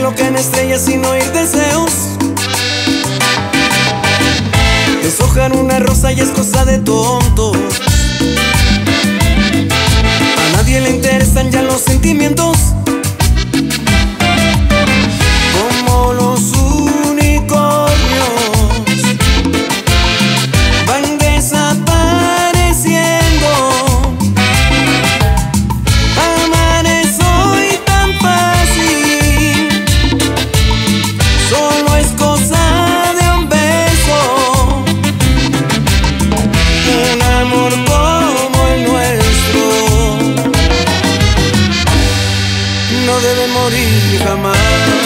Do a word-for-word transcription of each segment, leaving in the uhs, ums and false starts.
loca en estrellas sin oír deseos. Deshojar una rosa ya es cosa de tontos. A nadie le interesan ya los sentimientos. Como los unicornios van desapareciendo. Amar es hoy tan fácil, solo es cosa de un beso. Un amor como el nuestro no debe morir jamás.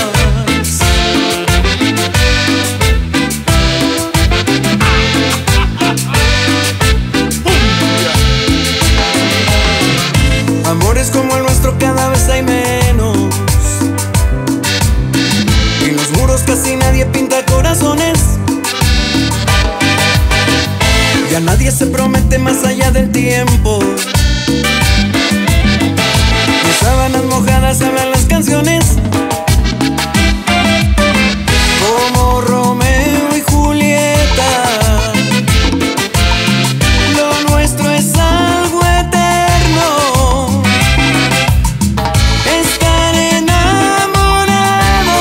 Amores como el nuestro cada vez hay menos. En los muros casi nadie pinta corazones. Ya nadie se promete más allá del tiempo. De sábanas mojadas hablan las canciones. Como Romeo y Julieta, lo nuestro es algo eterno. Estar enamorado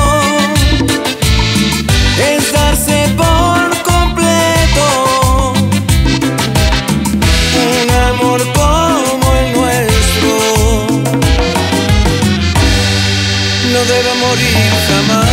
es darse por completo. Un amor como el nuestro no debe morir jamás.